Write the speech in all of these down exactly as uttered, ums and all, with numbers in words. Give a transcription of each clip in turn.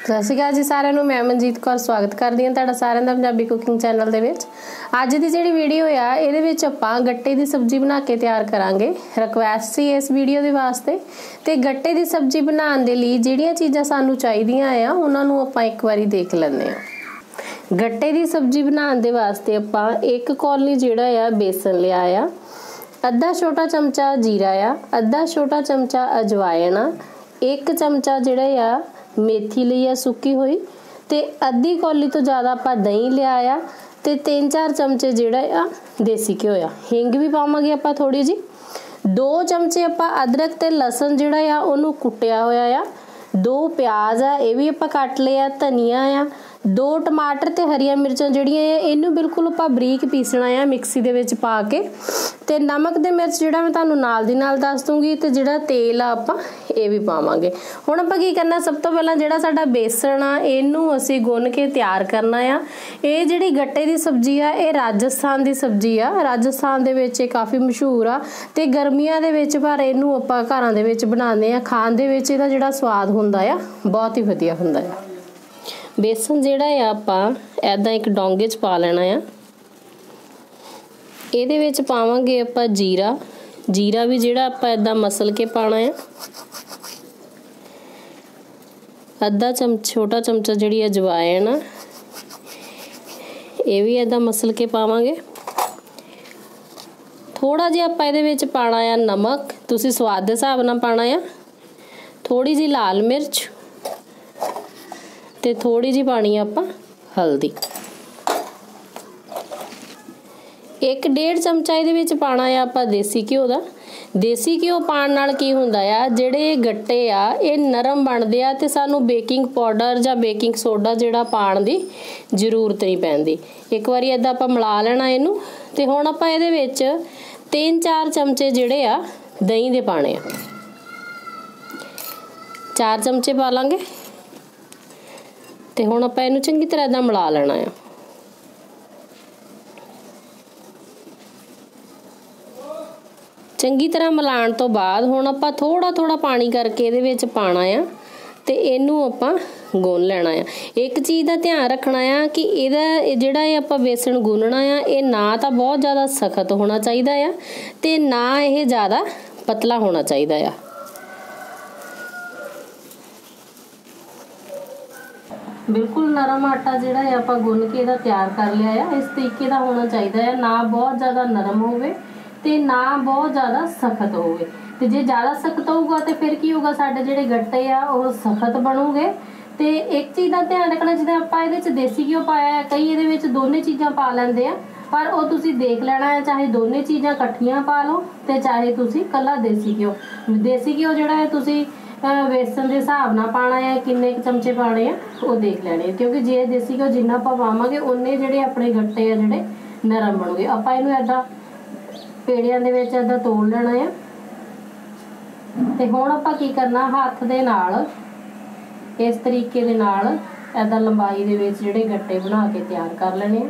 ਸਤਿ ਸ਼੍ਰੀ ਅਕਾਲ ਜੀ ਸਾਰਿਆਂ ਨੂੰ। ਮੈਂ ਮਨਜੀਤ ਕੌਰ ਸਵਾਗਤ ਕਰਦੀ ਹਾਂ ਤੁਹਾਡਾ ਸਾਰਿਆਂ ਦਾ ਪੰਜਾਬੀ ਕੁਕਿੰਗ ਚੈਨਲ ਦੇ ਵਿੱਚ। ਅੱਜ ਦੀ ਜਿਹੜੀ ਵੀਡੀਓ ਆ ਇਹਦੇ ਵਿੱਚ ਆਪਾਂ ਗੱਟੇ ਦੀ ਸਬਜ਼ੀ ਬਣਾ ਕੇ ਤਿਆਰ ਕਰਾਂਗੇ। ਰਿਕੁਐਸਟ ਸੀ ਇਸ ਵੀਡੀਓ ਦੇ ਵਾਸਤੇ। ਤੇ ਗੱਟੇ ਦੀ ਸਬਜ਼ੀ ਬਣਾਉਣ ਦੇ ਲਈ ਜਿਹੜੀਆਂ ਚੀਜ਼ਾਂ ਸਾਨੂੰ ਚਾਹੀਦੀਆਂ ਆ ਉਹਨਾਂ ਨੂੰ ਆਪਾਂ ਇੱਕ ਵਾਰੀ ਦੇਖ ਲੈਂਦੇ ਹਾਂ। ਗੱਟੇ ਦੀ ਸਬਜ਼ੀ ਬਣਾਉਣ ਦੇ ਵਾਸਤੇ ਆਪਾਂ ਇੱਕ ਕੌਲੀ ਜਿਹੜਾ ਆ ਬੇਸਨ ਲਿਆ ਆ, ਅੱਧਾ ਛੋਟਾ ਚਮਚਾ ਜੀਰਾ ਆ, ਅੱਧਾ ਛੋਟਾ ਚਮਚਾ ਅਜਵਾਇਣ ਆ, ਇੱਕ ਚਮਚਾ ਜਿਹੜਾ आ मेथी ली आ सुक्की हुई, ते अद्धी कौली तो ज़्यादा आप दही लिया आ, ते तीन चार चमचे जिहड़ा आ देसी घ्यो आ, हिंग भी पावांगे आप थोड़ी जी। दो चमचे आप अदरक ते लसन जिहड़ा आ उहनूं कुटिया होया आ, दो प्याज आ ये भी आप कट लिया, धनिया आ, दो टमाटर ते हरियां मिर्चां जिहड़ियां आ इहनूं बिल्कुल आप बरीक पीसना आ मिक्सी दे विच पा के, ते नमक ते मिर्च जिहड़ा मैं तुहानूं नाल दी नाल दस दूंगी, ते जिहड़ा तेल आ आपां ਇਹ भी पावांगे। हुण आपां की करना, सब तो पहला जिहड़ा साडा बेसन आ इहनूं असीं गुन के तैयार करना आ। ਇਹ ਜਿਹੜੀ ਗੱਟੇ ਦੀ ਸਬਜ਼ੀ ਆ ਇਹ ਰਾਜਸਥਾਨ ਦੀ ਸਬਜ਼ੀ ਆ, ਰਾਜਸਥਾਨ ਦੇ ਵਿੱਚ ਇਹ ਕਾਫੀ ਮਸ਼ਹੂਰ ਆ ਤੇ ਗਰਮੀਆਂ ਦੇ ਵਿੱਚ ਪਰ ਇਹਨੂੰ ਆਪਾਂ ਘਰਾਂ ਦੇ ਵਿੱਚ ਬਣਾਉਂਦੇ ਆ। ਖਾਣ ਦੇ ਵਿੱਚ ਇਹਦਾ ਜਿਹੜਾ ਸਵਾਦ ਹੁੰਦਾ ਆ ਬਹੁਤ ਹੀ ਵਧੀਆ ਹੁੰਦਾ ਆ। बेसन ਜਿਹੜਾ ਆ ਆਪਾਂ ਐਦਾਂ ਇੱਕ ਡੋਂਗੇ 'ਚ ਪਾ ਲੈਣਾ ਆ। ਇਹਦੇ ਵਿੱਚ ਪਾਵਾਂਗੇ ਆਪਾਂ ਜੀਰਾ, ਜੀਰਾ ਵੀ ਜਿਹੜਾ ਆਪਾਂ ਐਦਾਂ ਮਸਲ ਕੇ ਪਾਣਾ ਆ। ਅੱਧਾ ਚਮਚ ਛੋਟਾ ਚਮਚਾ ਜਿਹੜੀ ਅਜਵਾਇਣ ਆ ਇਹ ਵੀ ਐਦਾਂ ਮਸਲ ਕੇ ਪਾਵਾਂਗੇ। ਥੋੜਾ ਜਿਹਾ ਆਪਾਂ ਇਹਦੇ ਵਿੱਚ ਪਾਣਾ ਆ ਨਮਕ, ਤੁਸੀਂ ਸਵਾਦ ਦੇ ਹਿਸਾਬ ਨਾਲ ਪਾਣਾ ਆ। ਥੋੜੀ ਜੀ ਲਾਲ ਮਿਰਚ ਤੇ ਥੋੜੀ ਜੀ ਪਾਣੀ ਆਪਾਂ ਹਲਦੀ। एक डेढ़ चमचा ਇਹਦੇ ਵਿੱਚ ਪਾਣਾ ਆ ਆਪਾਂ ਦੇਸੀ ਘਿਓ ਦਾ। ਦੇਸੀ ਘਿਓ ਪਾਣ ਨਾਲ ਕੀ ਹੁੰਦਾ ਆ, ਜਿਹੜੇ ਗੱਟੇ ਆ ਇਹ ਨਰਮ ਬਣਦੇ ਆ ਤੇ ਸਾਨੂੰ ਬੇਕਿੰਗ ਪਾਊਡਰ ਜਾਂ ਬੇਕਿੰਗ ਸੋਡਾ ਜਿਹੜਾ ਪਾਣ ਦੀ ਜ਼ਰੂਰਤ ਨਹੀਂ ਪੈਂਦੀ। ਇੱਕ ਵਾਰੀ ਇਦਾਂ ਆਪਾਂ ਮਿਲਾ ਲੈਣਾ ਇਹਨੂੰ। ਤੇ ਹੁਣ ਆਪਾਂ ਇਹਦੇ ਵਿੱਚ ਤਿੰਨ ਚਾਰ ਚਮਚੇ ਜਿਹੜੇ ਆ ਦਹੀਂ ਦੇ ਪਾਣੇ ਆ। ਚਾਰ ਚਮਚੇ ਪਾ ਲਾਂਗੇ ਤੇ ਹੁਣ ਆਪਾਂ ਇਹਨੂੰ ਚੰਗੀ ਤਰ੍ਹਾਂ ਇਦਾਂ ਮਿਲਾ ਲੈਣਾ ਆ। ਚੰਗੀ ਤਰ੍ਹਾਂ ਮਿਲਾਉਣ ਤੋਂ ਬਾਅਦ ਹੁਣ ਆਪਾਂ ਥੋੜਾ ਥੋੜਾ ਪਾਣੀ ਕਰਕੇ ਇਹਦੇ ਵਿੱਚ ਪਾਣਾ ਆ ਤੇ ਇਹਨੂੰ ਆਪਾਂ ਗੁੰਨ ਲੈਣਾ ਆ। ਇੱਕ ਚੀਜ਼ ਦਾ ਧਿਆਨ ਰੱਖਣਾ ਆ ਕਿ ਇਹਦਾ ਜਿਹੜਾ ਇਹ ਆਪਾਂ ਬੇਸਣ ਗੁੰਨਣਾ ਆ ਇਹ ਨਾ ਤਾਂ ਬਹੁਤ ਜ਼ਿਆਦਾ ਸਖਤ ਹੋਣਾ ਚਾਹੀਦਾ ਆ ਤੇ ਨਾ ਇਹ ਜ਼ਿਆਦਾ ਪਤਲਾ ਹੋਣਾ ਚਾਹੀਦਾ ਆ। ਬਿਲਕੁਲ ਨਰਮ ਆਟਾ ਜਿਹੜਾ ਹੈ ਆਪਾਂ ਗੁੰਨ ਕੇ ਇਹਦਾ ਤਿਆਰ ਕਰ ਲਿਆ ਆ। ਇਸ ਤਰੀਕੇ ਦਾ ਹੋਣਾ ਚਾਹੀਦਾ ਹੈ, ਨਾ ਬਹੁਤ ਜ਼ਿਆਦਾ ਨਰਮ ਹੋਵੇ ਤੇ ਨਾ ਬਹੁਤ ਜ਼ਿਆਦਾ ਸਖਤ ਹੋਵੇ। ਤੇ ਜੇ ਜ਼ਿਆਦਾ ਸਖਤ ਹੋਊਗਾ ਤੇ ਫਿਰ ਕੀ ਹੋਊਗਾ, ਸਾਡੇ ਜਿਹੜੇ ਗੱਟੇ ਆ ਉਹ ਸਖਤ ਬਣੂਗੇ। ਤੇ ਇੱਕ ਚੀਜ਼ ਦਾ ਧਿਆਨ ਰੱਖਣਾ, ਜਿੱਦਾਂ ਆਪਾਂ ਇਹਦੇ ਵਿੱਚ ਦੇਸੀ ਘਿਓ ਪਾਇਆ ਹੈ, ਕਈ ਇਹਦੇ ਵਿੱਚ ਦੋਨੇ ਚੀਜ਼ਾਂ ਪਾ ਲੈਂਦੇ ਆ, ਪਰ ਉਹ ਤੁਸੀਂ ਦੇਖ ਲੈਣਾ ਹੈ, ਚਾਹੇ ਦੋਨੇ ਚੀਜ਼ਾਂ ਇਕੱਠੀਆਂ ਪਾ ਲਓ ਤੇ ਚਾਹੇ ਤੁਸੀਂ ਕੱਲਾ ਦੇਸੀ ਘਿਓ। ਦੇਸੀ ਘਿਓ ਜਿਹੜਾ ਹੈ ਤੁਸੀਂ बेसन के हिसाब नाल पाना है, किन्ने चमचे पाने हैं वो देख लेने, क्योंकि जे देसी घिओ जिन्ना आपां पावांगे उन्ने जिहड़े अपने गट्टे आ जिहड़े नरम बनूगे। आपां इहनूं इदां पेड़ियां दे विच इदां तोड़ लेना है। ते हुण आपां की करना, हत्थ दे नाल इस तरीके दे नाल इदां लंबाई दे विच जिहड़े गट्टे बना के तैयार कर लेने।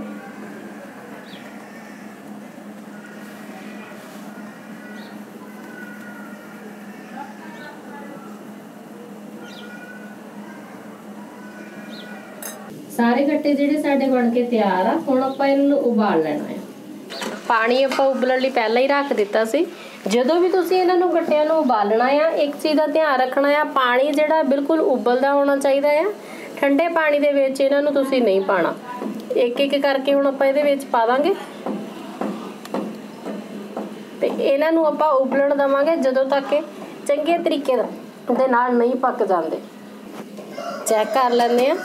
सारे गट्टे जिहड़े साडे बन के तैयार आ। हुण आपां इहनूं उबाल लेना है। पानी आपां उबलण लई पहलां ही रख दित्ता सी। ਜਦੋਂ ਵੀ ਤੁਸੀਂ ਇਹਨਾਂ ਨੂੰ ਗੱਟਿਆਂ ਨੂੰ ਉਬਾਲਣਾ ਆ, ਇੱਕ ਚੀਜ਼ ਦਾ ਧਿਆਨ ਰੱਖਣਾ ਆ, ਪਾਣੀ ਜਿਹੜਾ ਬਿਲਕੁਲ ਉਬਲਦਾ ਹੋਣਾ ਚਾਹੀਦਾ ਆ। ਠੰਡੇ ਪਾਣੀ ਦੇ ਵਿੱਚ ਇਹਨਾਂ ਨੂੰ ਤੁਸੀਂ ਨਹੀਂ ਪਾਣਾ। ਇੱਕ ਇੱਕ ਕਰਕੇ ਹੁਣ ਆਪਾਂ ਇਹਦੇ ਵਿੱਚ ਪਾ ਦਾਂਗੇ ਤੇ ਇਹਨਾਂ ਨੂੰ ਆਪਾਂ ਉਬਲਣ ਦਵਾਂਗੇ ਜਦੋਂ ਤੱਕ ਇਹ ਚੰਗੇ ਤਰੀਕੇ ਦੇ ਨਾਲ ਨਹੀਂ ਪੱਕ ਜਾਂਦੇ। ਚੈੱਕ ਕਰ ਲੈਂਦੇ ਆ।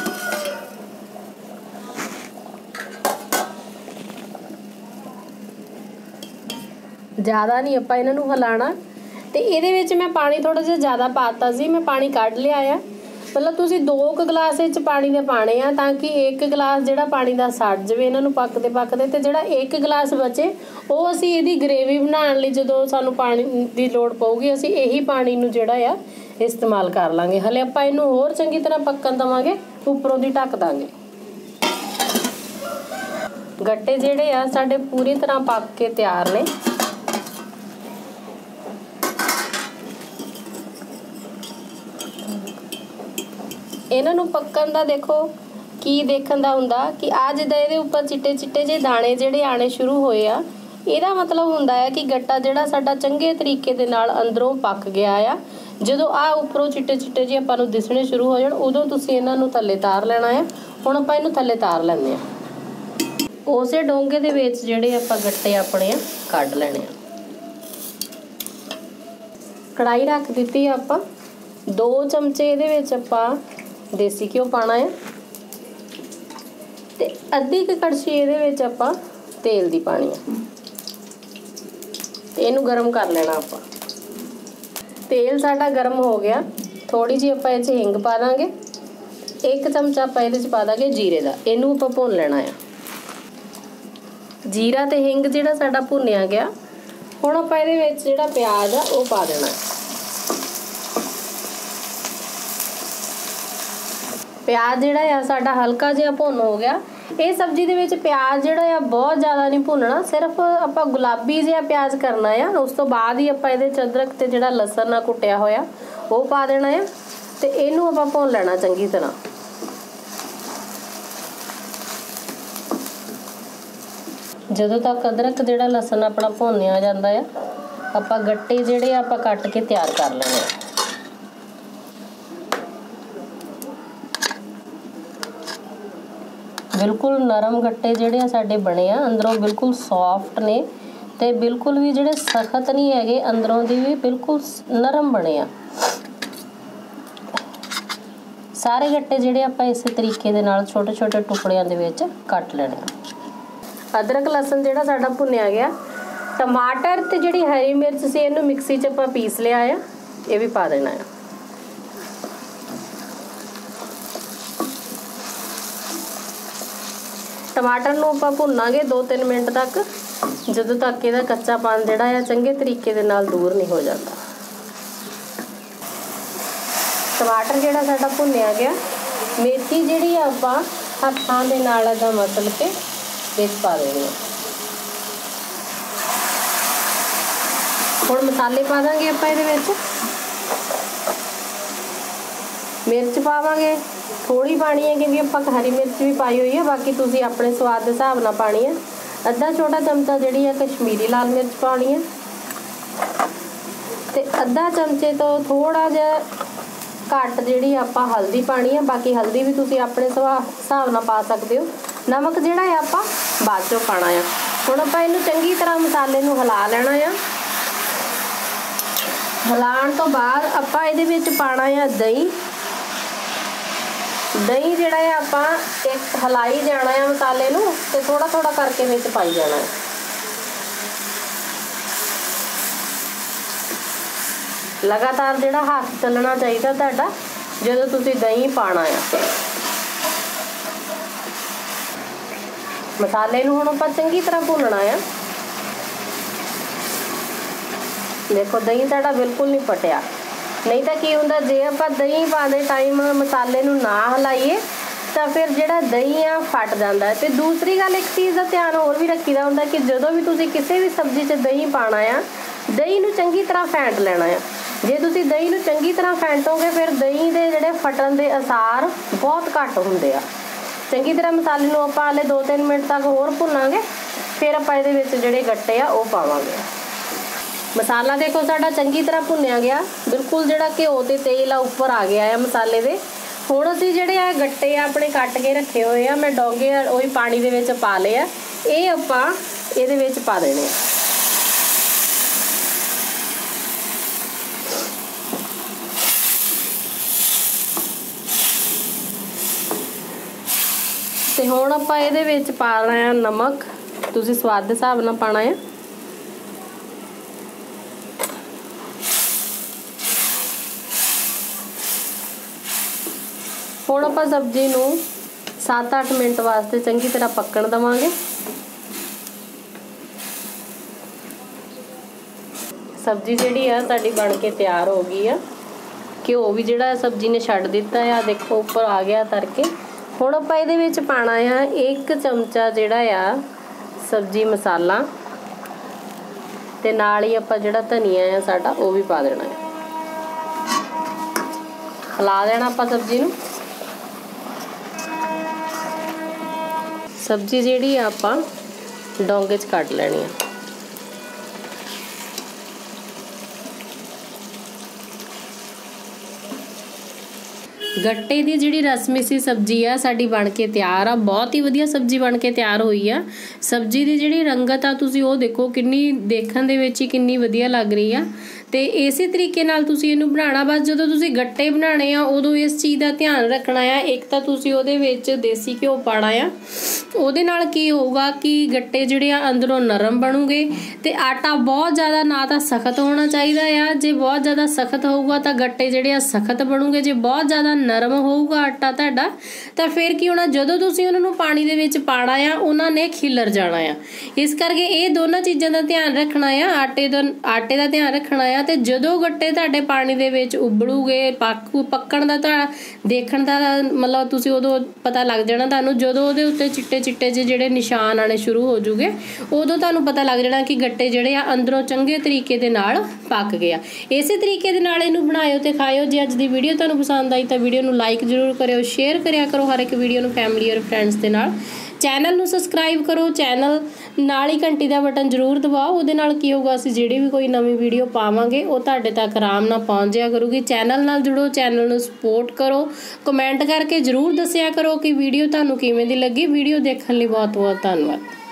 ज़्यादा नहीं आपां इन्हां नूं हिलाना। ते इहदे विच मैं पानी थोड़ा जिहा ज़्यादा पाता सी, मैं पानी कढ लिया आ। मतलब तुसीं दो क गिलास इच पानी दे पाने आ ताकि एक गिलास जिहड़ा पानी दा सड़ जावे इन्हां नूं पकदे पकदे, ते जिहड़ा एक गिलास बचे वो असीं इहदी ग्रेवी बनाउण लई जदों सानूं पानी दी लोड़ पऊगी असीं यही पानी नूं जिहड़ा आ इस्तेमाल कर लांगे। हले आपां इहनूं होर चंगी तरह पक्कण देवांगे, उपरों दी ढक दांगे। गट्टे जिहड़े आ साडे पूरी तरह पक के तैयार ने। ਇਹਨਾਂ ਨੂੰ ਪੱਕਣ ਦਾ ਦੇਖੋ ਕੀ ਦੇਖਣ ਦਾ ਹੁੰਦਾ ਕਿ ਆ ਜਿੱਦਾਂ ਇਹਦੇ ਉੱਪਰ ਚਿੱਟੇ ਚਿੱਟੇ ਜਿਹੇ ਦਾਣੇ ਜਿਹੜੇ ਆਣੇ ਸ਼ੁਰੂ ਹੋਏ ਆ, ਇਹਦਾ ਮਤਲਬ ਹੁੰਦਾ ਹੈ ਕਿ ਗੱਟਾ ਜਿਹੜਾ ਸਾਡਾ ਚੰਗੇ ਤਰੀਕੇ ਦੇ ਨਾਲ ਅੰਦਰੋਂ ਪੱਕ ਗਿਆ ਆ। ਜਦੋਂ ਆ ਉੱਪਰੋਂ ਚਿੱਟੇ ਚਿੱਟੇ ਜਿਹੇ ਆਪਾਂ ਨੂੰ ਦਿਸਣੇ ਸ਼ੁਰੂ ਹੋ ਜਾਣ ਉਦੋਂ ਤੁਸੀਂ ਇਹਨਾਂ ਨੂੰ ਥੱਲੇ ਤਾਰ ਲੈਣਾ ਆ। ਹੁਣ ਆਪਾਂ ਇਹਨੂੰ ਥੱਲੇ ਤਾਰ ਲੈਂਦੇ ਆ। ਉਸੇ ਡੋਂਗੇ ਦੇ ਵਿੱਚ ਜਿਹੜੇ ਆਪਾਂ ਗੱਟੇ ਆਪਣੇ ਆ ਕੱਢ ਲੈਣੇ ਆ। ਕੜਾਈ ਰੱਖ ਦਿੱਤੀ ਆਪਾਂ। ਦੋ ਚਮਚੇ ਇਹਦੇ ਵਿੱਚ ਆਪਾਂ ਦੇਸੀ ਘਿਓ ਪਾਣਾ ਹੈ ਤੇ ਅੱਧੀ ਕੁ ਕੜਛੀ ਇਹਦੇ ਵਿੱਚ ਆਪਾਂ ਤੇਲ ਦੀ ਪਾਣੀ ਹੈ। ਇਹਨੂੰ ਗਰਮ ਕਰ ਲੈਣਾ ਆਪਾਂ। ਤੇਲ ਸਾਡਾ ਗਰਮ ਹੋ ਗਿਆ। ਥੋੜੀ ਜਿਹੀ ਆਪਾਂ ਇਹ 'ਚ ਹਿੰਗ ਪਾ ਦਾਂਗੇ। ਇੱਕ ਚਮਚਾ ਆਪਾਂ ਇਹਦੇ 'ਚ ਪਾ ਦਾਂਗੇ ਜੀਰੇ ਦਾ। ਇਹਨੂੰ ਆਪਾਂ ਭੁੰਨ ਲੈਣਾ ਆ। ਜੀਰਾ ਤੇ ਹਿੰਗ ਜਿਹੜਾ ਸਾਡਾ ਭੁੰਨਿਆ ਗਿਆ, ਹੁਣ ਆਪਾਂ ਇਹਦੇ ਵਿੱਚ ਜਿਹੜਾ ਪਿਆਜ਼ ਆ ਉਹ ਪਾ ਦੇਣਾ। ਪਿਆਜ਼ ਜਿਹੜਾ ਆ ਸਾਡਾ ਹਲਕਾ ਜਿਹਾ ਭੁੰਨ ਹੋ ਗਿਆ। ਇਹ ਸਬਜ਼ੀ ਦੇ ਵਿੱਚ ਪਿਆਜ਼ ਜਿਹੜਾ ਆ ਬਹੁਤ ਜ਼ਿਆਦਾ ਨਹੀਂ ਭੁੰਨਣਾ, ਸਿਰਫ ਆਪਾਂ ਗੁਲਾਬੀ ਜਿਹਾ ਪਿਆਜ਼ ਕਰਨਾ ਆ। ਉਸ ਤੋਂ ਬਾਅਦ ਹੀ ਆਪਾਂ ਇਹਦੇ 'ਚ ਅਦਰਕ ਤੇ ਜਿਹੜਾ ਲਸਣ ਆ ਕੁੱਟਿਆ ਹੋਇਆ ਉਹ ਪਾ ਦੇਣਾ ਆ ਤੇ ਇਹਨੂੰ ਆਪਾਂ ਭੁੰਨ ਲੈਣਾ ਚੰਗੀ ਤਰ੍ਹਾਂ। ਜਦੋਂ ਤੱਕ ਅਦਰਕ ਜਿਹੜਾ ਲਸਣ ਆਪਣਾ ਭੁੰਨਿਆ ਜਾਂਦਾ ਆ, ਆਪਾਂ ਗੱਟੇ ਜਿਹੜੇ ਆਪਾਂ ਕੱਟ ਕੇ ਤਿਆਰ ਕਰ ਲੈਣੇ ਆ। ਬਿਲਕੁਲ ਨਰਮ ਗੱਟੇ ਜਿਹੜੇ ਆ ਸਾਡੇ ਬਣੇ ਆ, ਅੰਦਰੋਂ ਬਿਲਕੁਲ ਸੌਫਟ ਨੇ ਤੇ ਬਿਲਕੁਲ ਵੀ ਜਿਹੜੇ ਸਖਤ ਨਹੀਂ ਹੈਗੇ, ਅੰਦਰੋਂ ਦੀ ਵੀ ਬਿਲਕੁਲ ਨਰਮ ਬਣੇ ਆ। ਸਾਰੇ ਗੱਟੇ ਜਿਹੜੇ ਆਪਾਂ ਇਸੇ ਤਰੀਕੇ ਦੇ ਨਾਲ ਛੋਟੇ ਛੋਟੇ ਟੁਕੜਿਆਂ ਦੇ ਵਿੱਚ ਕੱਟ ਲੈਣੇ ਆ। ਅਦਰਕ ਲਸਣ ਜਿਹੜਾ ਸਾਡਾ ਭੁੰਨਿਆ ਗਿਆ। ਟਮਾਟਰ ਤੇ ਜਿਹੜੀ ਹਰੀ ਮਿਰਚ ਸੀ ਇਹਨੂੰ ਮਿਕਸੀ 'ਚ ਆਪਾਂ ਪੀਸ ਲਿਆ ਆ, ਇਹ ਵੀ ਪਾ ਦੇਣਾ ਆ। ਟਮਾਟਰ ਨੂੰ ਆਪਾਂ ਭੁੰਨਾਂਗੇ ਦੋ ਤਿੰਨ ਮਿੰਟ ਤੱਕ, ਜਦੋਂ ਤੱਕ ਇਹਦਾ ਕੱਚਾਪਣ ਜਿਹੜਾ ਆ ਚੰਗੇ ਤਰੀਕੇ ਦੇ ਨਾਲ ਦੂਰ ਨਹੀਂ ਹੋ ਜਾਂਦਾ। ਟਮਾਟਰ ਜਿਹੜਾ ਸਾਡਾ ਭੁੰਨਿਆ ਗਿਆ। ਮੇਥੀ ਜਿਹੜੀ ਆ ਆਪਾਂ ਹੱਥਾਂ ਦੇ ਨਾਲ ਇਹਦਾ ਮਸਲ ਕੇ ਵਿੱਚ ਪਾ ਦੇਣੀ ਆ। ਹੁਣ ਮਸਾਲੇ ਪਾ ਦਾਂਗੇ ਆਪਾਂ ਇਹਦੇ ਵਿੱਚ। ਮਿਰਚ ਪਾਵਾਂਗੇ, ਥੋੜੀ ਪਾਣੀ ਹੈ ਕਿਉਂਕਿ ਆਪਾਂ ਹਰੀ ਮਿਰਚ ਵੀ ਪਾਈ ਹੋਈ ਹੈ, ਬਾਕੀ ਤੁਸੀਂ ਆਪਣੇ ਸਵਾਦ ਦੇ ਹਿਸਾਬ ਨਾਲ ਪਾਣੀ ਹੈ। ਅੱਧਾ ਛੋਟਾ ਚਮਚਾ ਜਿਹੜੀ ਹੈ ਕਸ਼ਮੀਰੀ ਲਾਲ ਮਿਰਚ ਪਾਉਣੀ ਹੈ ਤੇ ਅੱਧਾ ਚਮਚੇ ਤੋਂ ਥੋੜਾ ਜਿਹਾ ਘੱਟ ਜਿਹੜੀ ਆਪਾਂ ਹਲਦੀ ਪਾਣੀ ਹੈ। ਬਾਕੀ ਹਲਦੀ ਵੀ ਤੁਸੀਂ ਆਪਣੇ ਹਿਸਾਬ ਨਾਲ ਪਾ ਸਕਦੇ ਹੋ। ਨਮਕ ਜਿਹੜਾ ਹੈ ਆਪਾਂ ਬਾਅਦ ਚੋਂ ਪਾਣਾ ਆ। ਹੁਣ ਆਪਾਂ ਇਹਨੂੰ ਚੰਗੀ ਤਰ੍ਹਾਂ ਮਸਾਲੇ ਨੂੰ ਹਿਲਾ ਲੈਣਾ ਆ। ਹਿਲਾਉਣ ਤੋਂ ਬਾਅਦ ਆਪਾਂ ਇਹਦੇ ਵਿੱਚ ਪਾਣਾ ਆ ਦਹੀਂ। ਦਹੀਂ ਜਿਹੜਾ ਹੈ ਆਪਾਂ ਇੱਕ ਹਿਲਾਈ ਜਾਣਾ ਹੈ ਮਸਾਲੇ ਨੂੰ ਤੇ ਥੋੜਾ ਥੋੜਾ ਕਰਕੇ ਵਿੱਚ ਪਾਈ ਜਾਣਾ ਹੈ। ਲਗਾਤਾਰ ਜਿਹੜਾ ਹੱਥ ਚੱਲਣਾ ਚਾਹੀਦਾ ਤੁਹਾਡਾ ਜਦੋਂ ਤੁਸੀਂ ਦਹੀਂ ਪਾਣਾ ਆ। ਮਸਾਲੇ ਨੂੰ ਹੁਣ ਆਪਾਂ ਚੰਗੀ ਤਰ੍ਹਾਂ ਭੁੰਨਣਾ ਆ। ਦੇਖੋ ਦਹੀਂ ਸਾਡਾ ਬਿਲਕੁਲ ਨਹੀਂ ਪਟਿਆ। ਨਹੀਂ ਤਾਂ ਕੀ ਹੁੰਦਾ, ਜੇ ਆਪਾਂ ਦਹੀਂ ਪਾਉਂਦੇ ਟਾਈਮ ਮਸਾਲੇ ਨੂੰ ਨਾ ਹਿਲਾਈਏ ਤਾਂ ਫਿਰ ਜਿਹੜਾ ਦਹੀਂ ਆ ਫਟ ਜਾਂਦਾ। ਤੇ ਦੂਸਰੀ ਗੱਲ, ਇੱਕ ਚੀਜ਼ ਦਾ ਧਿਆਨ ਹੋਰ ਵੀ ਰੱਖੀਦਾ ਹੁੰਦਾ ਕਿ ਜਦੋਂ ਵੀ ਤੁਸੀਂ ਕਿਸੇ ਵੀ ਸਬਜ਼ੀ 'ਚ ਦਹੀਂ ਪਾਣਾ ਆ, ਦਹੀਂ ਨੂੰ ਚੰਗੀ ਤਰ੍ਹਾਂ ਫੈਂਟ ਲੈਣਾ ਆ। ਜੇ ਤੁਸੀਂ ਦਹੀਂ ਨੂੰ ਚੰਗੀ ਤਰ੍ਹਾਂ ਫੈਂਟੋਗੇ ਫਿਰ ਦਹੀਂ ਦੇ ਜਿਹੜੇ ਫਟਣ ਦੇ ਆਸਾਰ ਬਹੁਤ ਘੱਟ ਹੁੰਦੇ ਆ। ਚੰਗੀ ਤਰ੍ਹਾਂ ਮਸਾਲੇ ਨੂੰ ਆਪਾਂ ਹਾਲੇ ਦੋ ਤਿੰਨ ਮਿੰਟ ਤੱਕ ਹੋਰ ਭੁੰਨਾਂਗੇ, ਫਿਰ ਆਪਾਂ ਇਹਦੇ ਵਿੱਚ ਜਿਹੜੇ ਗੱਟੇ ਆ ਉਹ ਪਾਵਾਂਗੇ। ਮਸਾਲਾ ਦੇਖੋ ਸਾਡਾ ਚੰਗੀ ਤਰ੍ਹਾਂ ਭੁੰਨਿਆ ਗਿਆ। ਬਿਲਕੁਲ ਜਿਹੜਾ ਘਿਓ ਤੇ ਤੇਲ ਆ ਉੱਪਰ ਆ ਗਿਆ ਆ ਮਸਾਲੇ ਦੇ। ਹੁਣ ਅਸੀਂ ਜਿਹੜੇ ਆ ਗੱਟੇ ਆ ਆਪਣੇ ਕੱਟ ਕੇ ਰੱਖੇ ਹੋਏ ਆ, ਮੈਂ ਡੋਂਗੇ ਉਹੀ ਪਾਣੀ ਦੇ ਵਿੱਚ ਪਾ ਲਏ ਆ। ਇਹ ਆਪਾਂ ਇਹਦੇ ਵਿੱਚ ਪਾ ਦੇਣੇ ਆ। ਤੇ ਹੁਣ ਆਪਾਂ ਇਹਦੇ ਵਿੱਚ ਪਾਣਾ ਆ ਨਮਕ। ਤੁਸੀਂ ਸਵਾਦ ਦੇ ਹਿਸਾਬ ਨਾਲ ਪਾਣਾ ਆ। ਹੁਣ ਆਪਾਂ ਸਬਜ਼ੀ ਨੂੰ ਸੱਤ ਅੱਠ ਮਿੰਟ ਵਾਸਤੇ ਚੰਗੀ ਤਰ੍ਹਾਂ ਪੱਕਣ ਦੇਵਾਂਗੇ। ਸਬਜ਼ੀ ਜਿਹੜੀ ਆ ਸਾਡੀ ਬਣ ਕੇ ਤਿਆਰ ਹੋ ਗਈ ਆ। ਘਿਓ ਵੀ ਜਿਹੜਾ ਸਬਜ਼ੀ ਨੇ ਛੱਡ ਦਿੱਤਾ ਆ, ਦੇਖੋ ਉੱਪਰ ਆ ਗਿਆ ਤਰ ਕੇ। ਹੁਣ ਆਪਾਂ ਇਹਦੇ ਵਿੱਚ ਪਾਣਾ ਆ ਇੱਕ ਚਮਚਾ ਜਿਹੜਾ ਆ ਸਬਜ਼ੀ ਮਸਾਲਾ ਤੇ ਨਾਲ ਹੀ ਆਪਾਂ ਜਿਹੜਾ ਧਨੀਆ ਆ ਸਾਡਾ ਉਹ ਵੀ ਪਾ ਦੇਣਾ ਹੈ। ਹਿਲਾ ਦੇਣਾ ਆਪਾਂ ਸਬਜ਼ੀ ਨੂੰ। सब्जी जिहड़ी आपां डोंगे च कढ लैनी है। गट्टे की जिहड़ी रसमी सी सब्जी आ साडी बन के तैयार आ। बहुत ही वधिया सब्जी बन के तैयार हुई आ। सब्जी की जिहड़ी रंगत आ तुसीं ओह देखो किन्नी देखण दे विच ही किन्नी वधिया लग रही आ। ते इसे तरीके नाल तुसीं इहनूं बनाना। बस जदों तुसीं गट्टे बनाने आ उदों इस चीज़ का ध्यान रखना आ। एक तां तुसीं उहदे विच देसी घिओ पाना आ, उहदे नाल की होऊगा कि गट्टे जिहड़े आ अंदरों नरम बनूगे ते आटा बहुत ज़्यादा ना तां सख्त होना चाहिदा आ। जे बहुत ज़्यादा सख्त होऊगा तां गट्टे जिहड़े आ सख्त बनूगे। जे बहुत ज़्यादा नरम होऊगा आटा तुहाडा तां फिर की होना, जदों तुसीं उहनां नूं पानी दे विच पाना आ उहनां ने खिलर जाना आ। इस करके ये दोनों चीज़ां दा ध्यान रखना आ। आटे दा आटे दा ध्यान रखना आ। ते जदों गट्टे तुहाडे पानी दे विच उबलूगे पक्कू पक्कण दा तुहाडा देखण दा मतलब तुसीं उदों पता लग जाना तुहानूं। जदों उहदे उत्ते चिट्टे चिट्टे ਜਿਹੇ ਜਿਹੜੇ ਨਿਸ਼ਾਨ ਆਣੇ ਸ਼ੁਰੂ ਹੋ ਜੂਗੇ ਉਦੋਂ ਤੁਹਾਨੂੰ ਪਤਾ ਲੱਗ ਜਾਣਾ ਕਿ ਗੱਟੇ ਜਿਹੜੇ ਆ ਅੰਦਰੋਂ ਚੰਗੇ ਤਰੀਕੇ ਦੇ ਨਾਲ ਪੱਕ ਗਏ ਆ। ਇਸੇ ਤਰੀਕੇ ਦੇ ਨਾਲ ਇਹਨੂੰ ਬਣਾਇਓ ਤੇ ਖਾਇਓ। ਜੇ ਅੱਜ ਦੀ ਵੀਡੀਓ ਤੁਹਾਨੂੰ ਪਸੰਦ ਆਈ ਤਾਂ ਵੀਡੀਓ ਨੂੰ ਲਾਈਕ ਜ਼ਰੂਰ ਕਰਿਓ, ਸ਼ੇਅਰ ਕਰਿਆ ਕਰੋ ਹਰ ਇੱਕ ਵੀਡੀਓ ਨੂੰ ਫੈਮਿਲੀ ਔਰ ਫਰੈਂਡਸ ਦੇ ਨਾਲ। ਚੈਨਲ ਨੂੰ ਸਬਸਕ੍ਰਾਈਬ ਕਰੋ, ਚੈਨਲ ਨਾਲ ਹੀ ਘੰਟੀ ਦਾ ਬਟਨ ਜ਼ਰੂਰ ਦਬਾਓ। ਉਹਦੇ ਨਾਲ ਕੀ ਹੋਊਗਾ, ਅਸੀਂ ਜਿਹੜੀ ਵੀ ਕੋਈ ਨਵੀਂ ਵੀਡੀਓ ਪਾਵਾਂਗੇ ਉਹ ਤੁਹਾਡੇ ਤੱਕ ਆਰਾਮ ਨਾਲ ਪਹੁੰਚ ਜਾਇਆ ਕਰੂਗੀ। ਚੈਨਲ ਨਾਲ ਜੁੜੋ, ਚੈਨਲ ਨੂੰ ਸਪੋਰਟ ਕਰੋ, ਕਮੈਂਟ ਕਰਕੇ ਜ਼ਰੂਰ ਦੱਸਿਆ ਕਰੋ ਕਿ ਵੀਡੀਓ ਤੁਹਾਨੂੰ ਕਿਵੇਂ ਦੀ ਲੱਗੀ। ਵੀਡੀਓ ਦੇਖਣ ਲਈ ਬਹੁਤ ਬਹੁਤ ਧੰਨਵਾਦ।